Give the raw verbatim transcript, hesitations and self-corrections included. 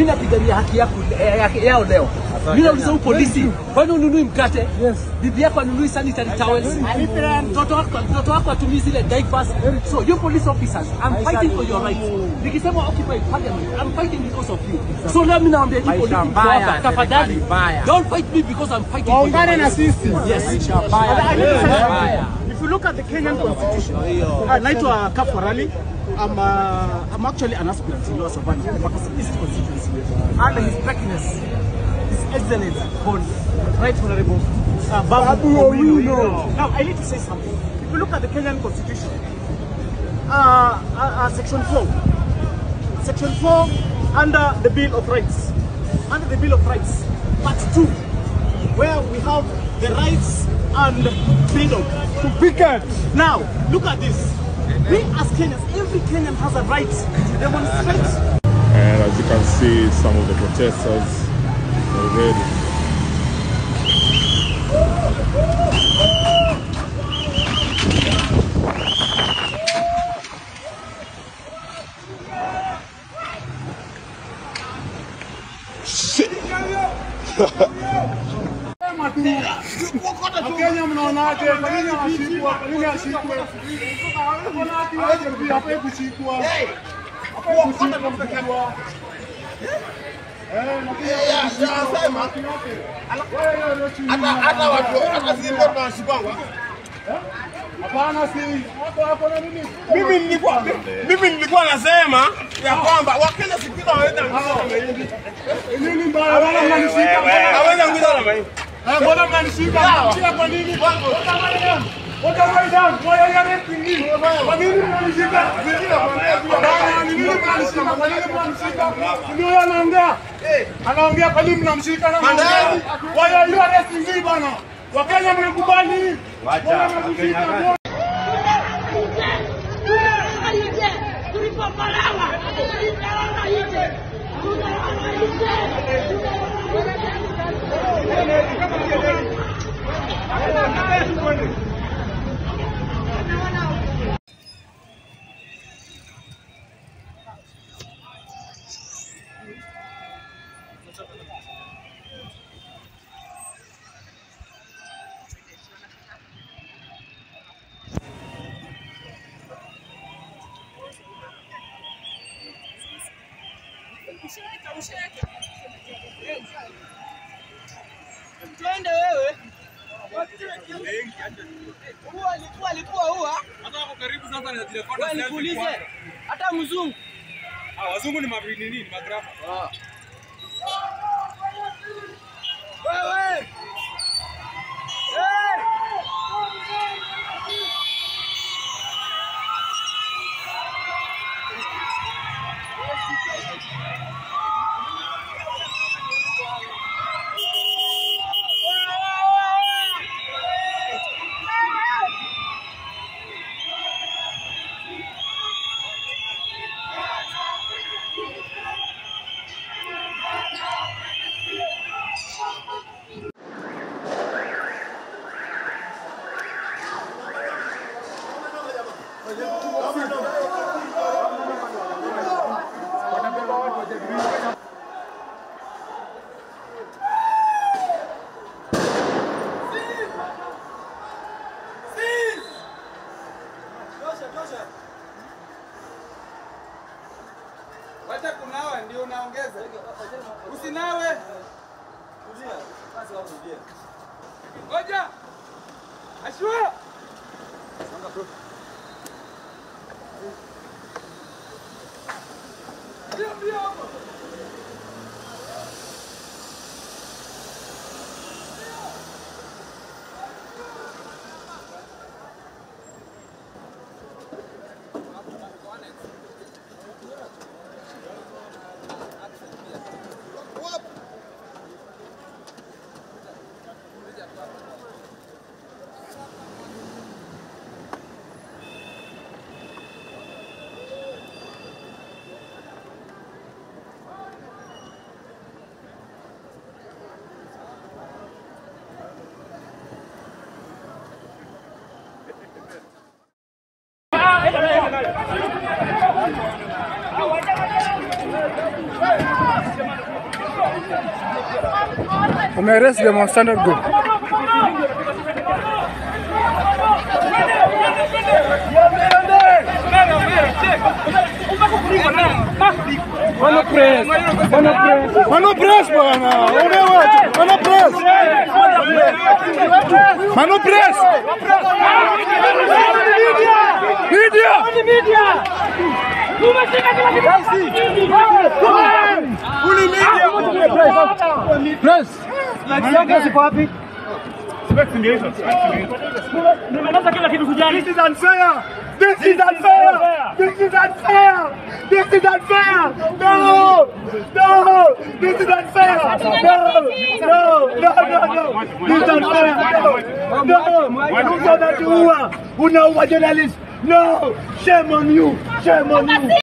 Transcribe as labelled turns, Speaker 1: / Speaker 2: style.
Speaker 1: napigania haki yako yao leo. Mimi nauliza polisi, kwani ununui mkate? Yes. Bibi yako anunui sanitary towels? Mtoto wako mtoto wako atumii zile diapers. So you police officers, I'm fighting for your rights. Nikisema occupy parliament, I'm fighting because of you. So leo mimi naambia hivi polisi hapa, tafadhali don't fight me because I'm fighting for you. Na sisi. Yes. If you look at the Kenyan constitution, uh, naitwa Kafarali. I'm, uh, I'm actually an aspirant in Lower Savannah, East constituency. And His Blackness, His Excellency, Right Honorable uh, Babu Owino. Now, I need to say something. If you look at the Kenyan constitution, uh, uh, uh, section four, section four, under the Bill of Rights, under the Bill of Rights, part two, where we have the rights and freedom to picket. Now, look at this. We as Kenyans, every Kenyan has a right to demonstrate.
Speaker 2: And as you can see, some of the protesters already. Shit! Kenya mnaonaje? Kwa nini anashikwa? Kwa nini ashikwe? Hawezi pia hapo kushikwa. Hapo kushikwa mtakwa. Eh, na pia anasema hata hata watu hata sisi ndio tunashikwa. Hapana, si hapo hapo na nini? Mimi nilikuwa mimi nilikuwa nasema ya kwamba Wakenya sikila waenda ngida. Nini mbaya wala mnanishika? Hawezi ngida na mimi. Eh, mbona mnanishika? Mnishika kwa nini? What have I done? Why are you arresting me? Kwa nini mnanishika? Bana, nini mnanishika? Kwa nini mnanishika? Ndio anaongea. Anaongea kwa nini mnamshika na mnamshika? Why are you arresting me bana? Wakenya mnakubali? Wacha mnanishika.
Speaker 3: Twende wewe. Huwa alikuwa alikuwa huwa.
Speaker 4: Hata wako karibu sasa na zirekodi.
Speaker 3: Wewe nikuulize. Hata mzungu.
Speaker 4: Ah, wazungu ni mabrini nini? Ni magrafa.
Speaker 3: Ah. Wewe. Eh.
Speaker 4: Wacha kunawa ndio unaongeza. Usinawe. Tulia. Basi wao tulia. Ngoja. Ashua. Songa bro. Ndio ndio. Wamearrest them on standard go. Mano press, mano press, mano press bwana. Mano press, mano press. Media, media. Umeshika kila kitu. Uli media. Press. Ndio sipo wapi? Investigation. Nimeanza kila kitu kujali. This is unfair. This is unfair. This is unfair. This is unfair. No. No. This is unfair. No. No. No. No. No. This is unfair. No. No. Unaua journalist. No. Shame on you. Shame on you.